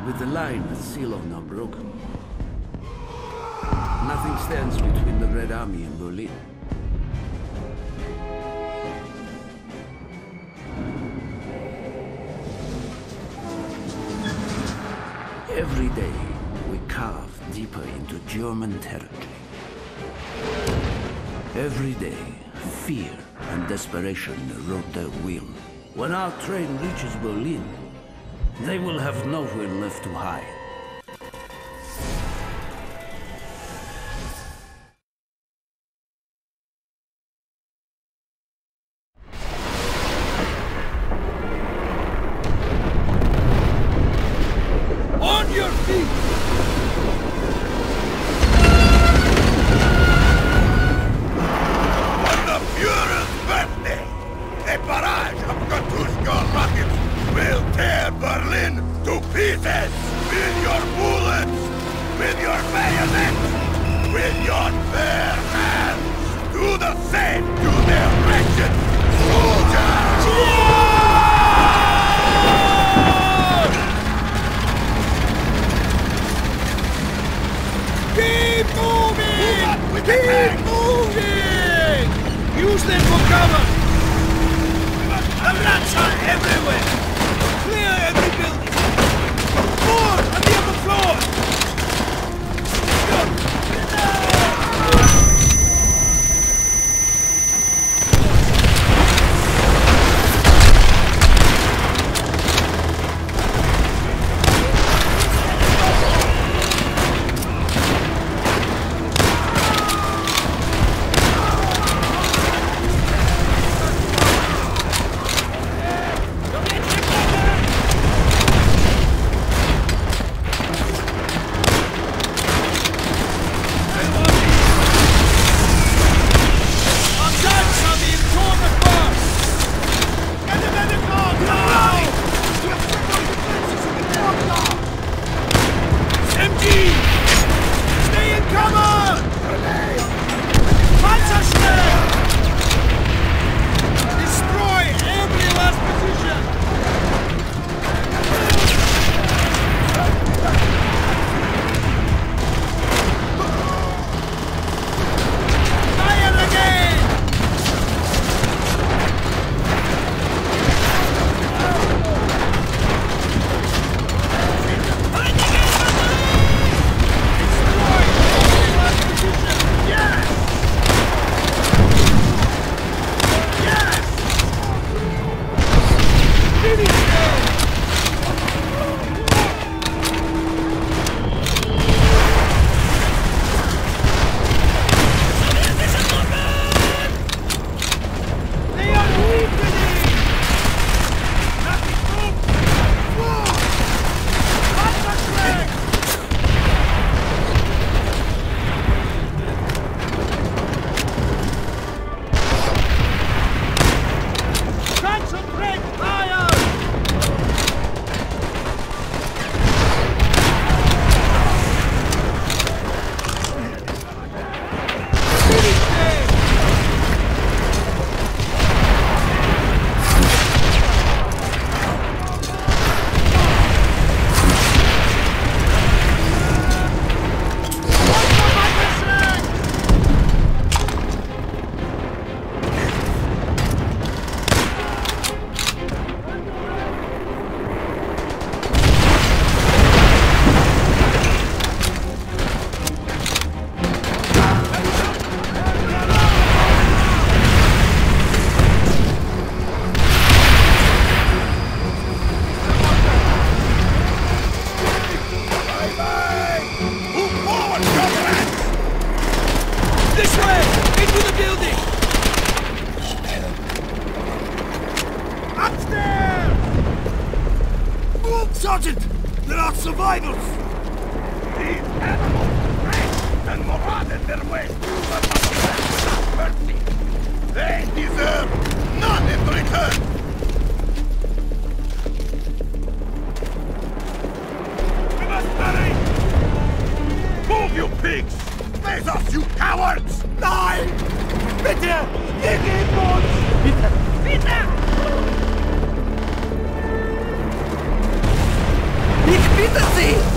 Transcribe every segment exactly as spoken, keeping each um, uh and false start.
with the line at Silo now broken. Nothing stands between the Red Army and Berlin. Every day, we carve deeper into German territory. Every day, fear and desperation erode their will. When our train reaches Berlin, they will have nowhere left to hide. On your feet! On the Fuhrer's birthday, a barrage of Katushka rockets will tear Berlin to pieces! With your bullets! With your bayonets! With your bare hands! Do the same to their wretched soldiers! Keep moving! Keep moving! Use them for cover! The rats are everywhere! Clear every building! More on the upper floor! Sergeant! There are survivors! These animals raced and marauded their way through the motherland without mercy! They deserve none in return! We must hurry! Move, you pigs! Face us, you cowards! Die! Bitte! Wir geben uns! Bitte! Bitte! Ich bitte See?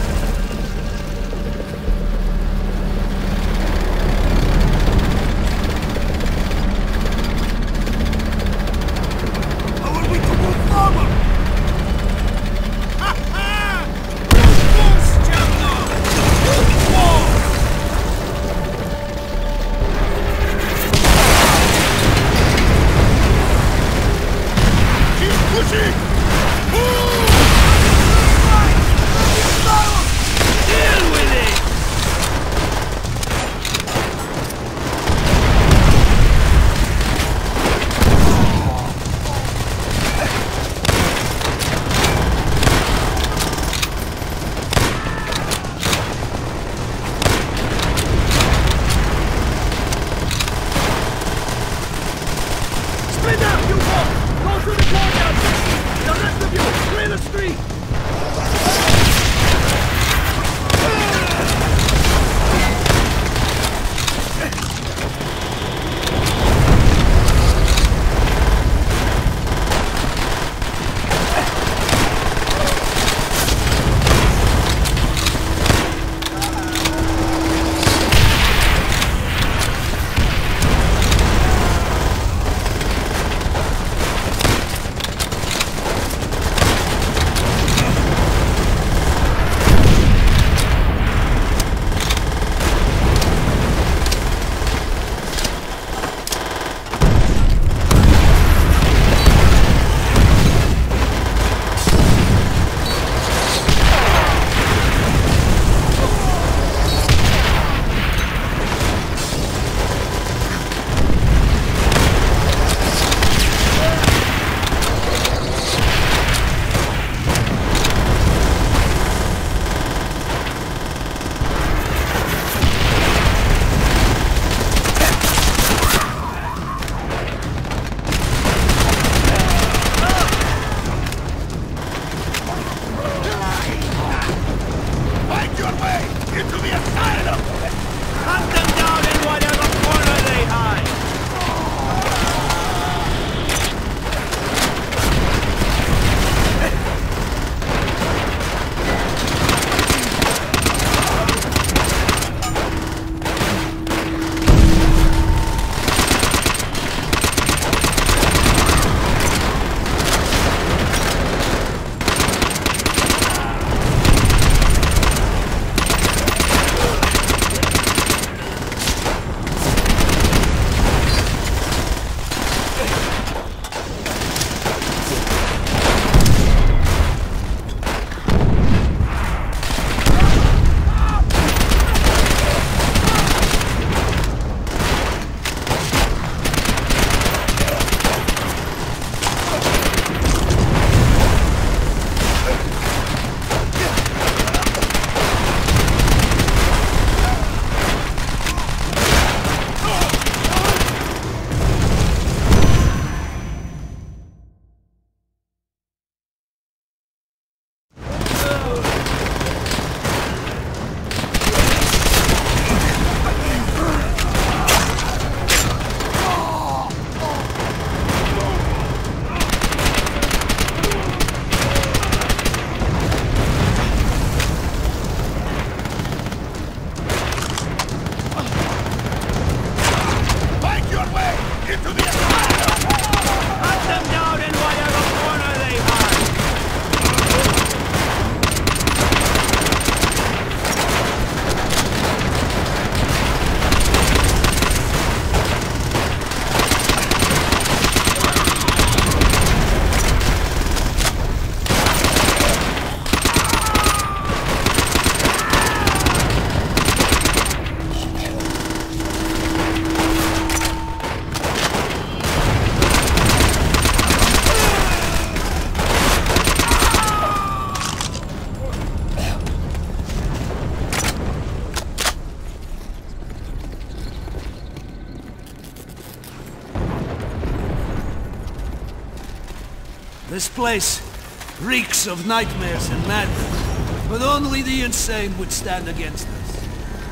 This place reeks of nightmares and madness, but only the insane would stand against us.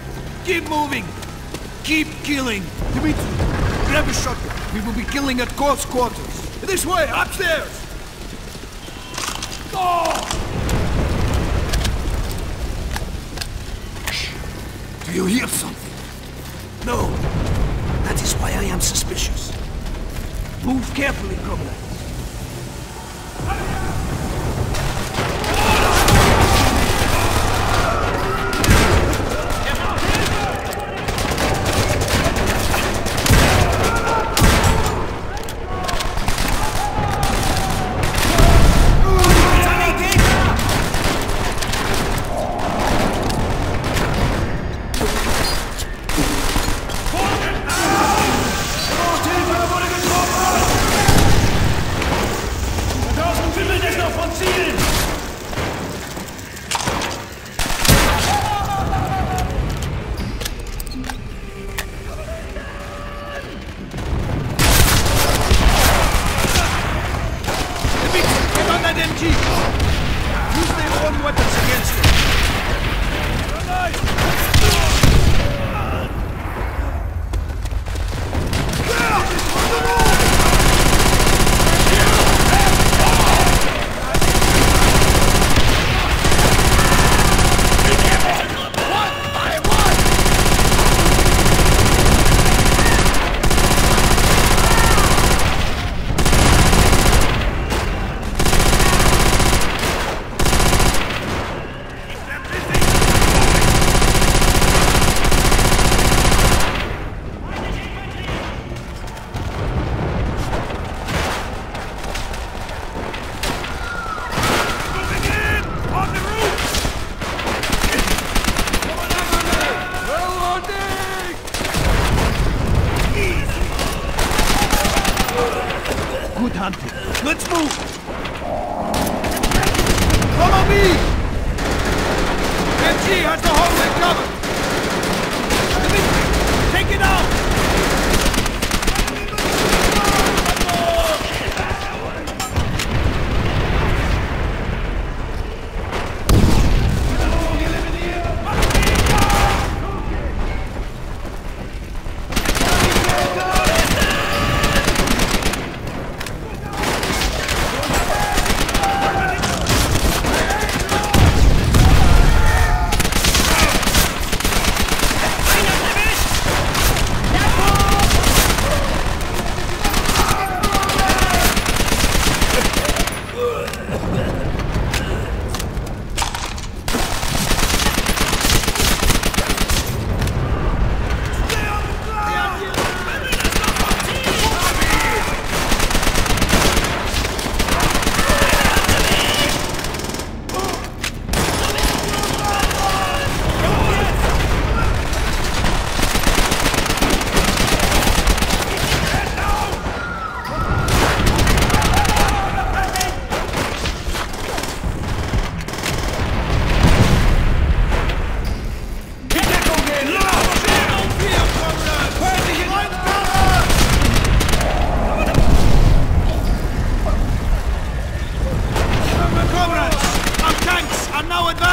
Keep moving! Keep killing! Dimitri, grab a shotgun. We will be killing at close quarters. This way, upstairs! Go! You hear something? No. That is why I am suspicious. Move carefully, comrade. Good hunting. Let's move! Follow me! M G has the hallway covered! Dimitri, take it out! Now